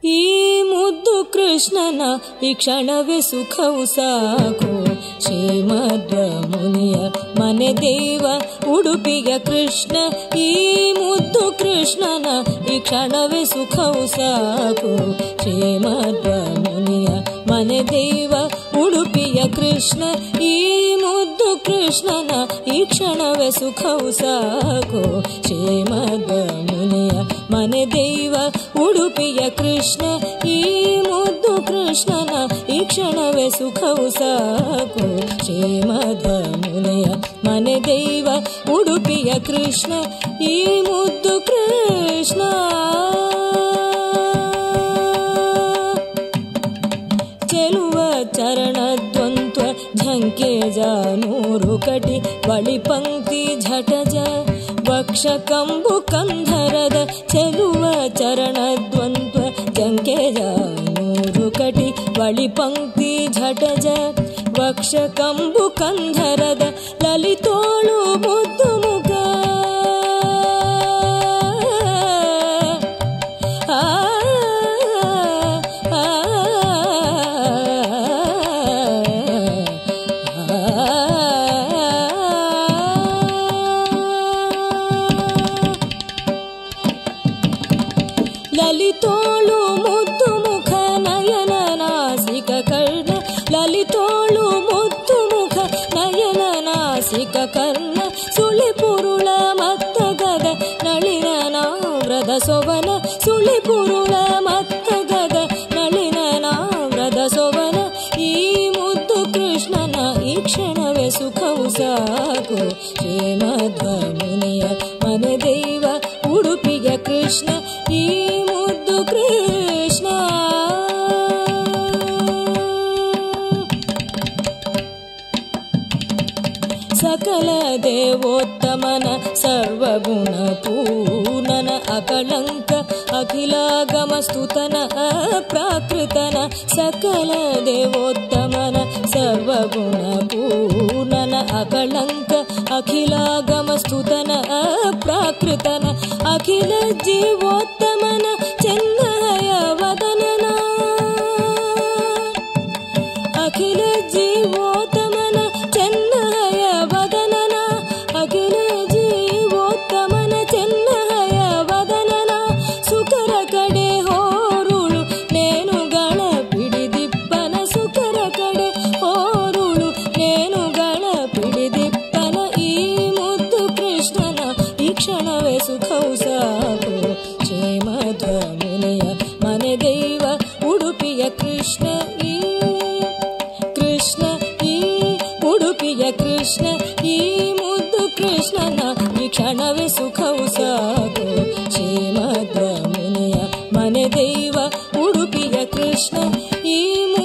ಈ ಮುದ್ದು ಕೃಷ್ಣನ ಈ ಕ್ಷಣವೇ ಸುಖವು ಸಾಕು. ಶ್ರೀಮಧ್ವ ಮುನಿಯ ಮನೆ ದೇವ ಉಡುಪಿಯ ಕೃಷ್ಣ, ಈ ಮುದ್ದು ಕೃಷ್ಣನ ಈ ಕ್ಷಣವೇ ಸುಖವು ಸಾಕು. ಶ್ರೀಮಧ್ವ ಮುನಿಯ ಮನೆ ದೇವ ಉಡುಪಿಯ ಕೃಷ್ಣ, ಈ ಮುದ್ದು ಕೃಷ್ಣನ ಈ ಕ್ಷಣವೇ ಸುಖವು ಸಾಕು. ಶ್ರೀಮಧ್ವ ಮುನಿಯ ಮನೆ ದೇವ ಉಡುಪಿಯ ಕೃಷ್ಣ, ಈ ಮುದ್ದು ಕೃಷ್ಣನ ಈ ಕ್ಷಣವೇ ಸುಖವು ಸಾಕು. ಶ್ರೀಮಧ್ವ ಮುನಿಯ ಮನೆ ದೇವ ಉಡುಪಿಯ ಕೃಷ್ಣ, ಈ ಮುದ್ದು ಕೃಷ್ಣ. ಚೆಲುವ ಚರಣದ್ವಂತ್ವ ಝಂಕೆ ಜಾನೂರು ಕಟಿ ಬಳಿ ಪಂಕ್ತಿ ಝಟಜ ವಕ್ಷ ಕಂಬು ಕಂಧರದ ಚೆಲುವ ಚರಣದ್ವಂತ್ವ ಝಂಕೆ ಜಾನೂರು ಕಟಿ ಬಳಿ ಪಂಕ್ತಿ ಝಟಜ ವಕ್ಷ ಕಂಬು ಕಂಧರದ ಲಲಿತೋಳು ಮುದ್ದು ಮುಖ ಲಲಿತೋಳು ಮುದ್ದು ಮುಖ ನಯನ ನಾಸಿಕ ಕರ್ಣ, ಲಲಿತೋಳು ಮುದ್ದು ಮುಖ ನಯನ ನಾಸಿಕ ಕರ್ಣ, ಸುಳಿ ಪುರುಳ ಮತ್ತಗದ ನಳಿನ ನಾವ್ರದ ಸೊವನ, ಸುಳಿ ಪುರುಳ ಮತ್ತಗದ ನಳಿನ ನಾವ್ರದ ಸೊವನ, ಈ ಮುದ್ದು ಕೃಷ್ಣನ ಈ ಕ್ಷಣವೇ ಸುಖವು ಸಾಕು. ಶ್ರೀಮಧ್ವ ಮುನಿಯ ಮನೆ ದೇವ ಉಡುಪಿಯ ಕೃಷ್ಣ, ಈ ಮುದ್ದು ಕೃಷ್ಣ. ಸಕಲ ದೇವೋತ್ತಮನ ಸರ್ವಗುಣ ಪೂರ್ಣನ ಅಕಳಂಕ ಅಖಿಲಾಗಮ ಸ್ತುತನ ಅಪ್ರಾಕೃತನ, ಸಕಲ ದೇವೋತ್ತಮನ ಸರ್ವಗುಣ ಪೂರ್ಣನ ಅಕಳಂಕ ಅಖಿಲಾಗಮ ಸ್ತುತನ ಅಪ್ರಾಕೃತನ, ಅಖಿಲ ಜೀವೋತ್ತಮನ ಚೆನ್ನಯ ವದನನ, ಅಖಿಲ ಜೀವೋತ್ತಮನ ಚೆನ್ನಯ ವದನನ, ಅಖಿಲ ಜೀವೋತ್ತಮನ ಚೆನ್ನಯ ವದನನ, ಸುಕರ ಕಡೆ ಹೋರುಳು ನೇನುಗಳ ಪಿಡಿದಿಪ್ಪನ, ಸುಕರ ಕಡೆ ಹೋರುಳು ನೇನುಗಳ ಪಿಡಿದಿಪ್ಪನ, ಈ ಮುದ್ದು ಕೃಷ್ಣನ ಈ ಕ್ಷಣವೇ ಸುಖವು ಸಾಕು. ಶ್ರೀಮಧ್ವ ಮುನಿಯ ಮನೆ ದೇವ ಉಡುಪಿಯ ಕೃಷ್ಣ, ಈ ಕೃಷ್ಣ, ಈ ಉಡುಪಿಯ ಕೃಷ್ಣ, ಈ ಮುದ್ದು ಕೃಷ್ಣನ ಈ ಕ್ಷಣವೇ ಸುಖವು ಸಾಕು. ಶ್ರೀಮಧ್ವ ಮುನಿಯ ಮನೆ ದೇವ ಉಡುಪಿಯ ಕೃಷ್ಣ, ಈ